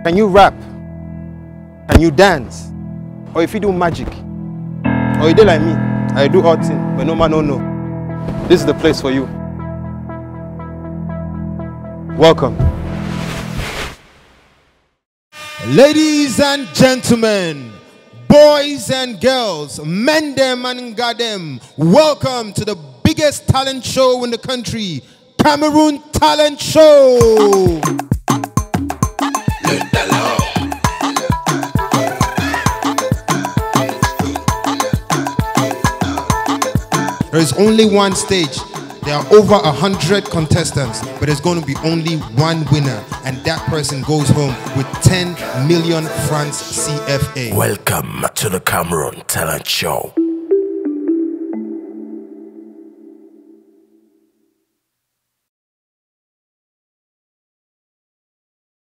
Can you rap? Can you dance? Or if you do magic? Or you do like me? I do odd thing, but no man don't know. This is the place for you. Welcome. Ladies and gentlemen, boys and girls, men them and God them, welcome to the biggest talent show in the country, Cameroon Talent Show. There is only one stage. There are over 100 contestants, but there's going to be only one winner, and that person goes home with 10 million francs CFA. Welcome to the Cameroon Talent Show.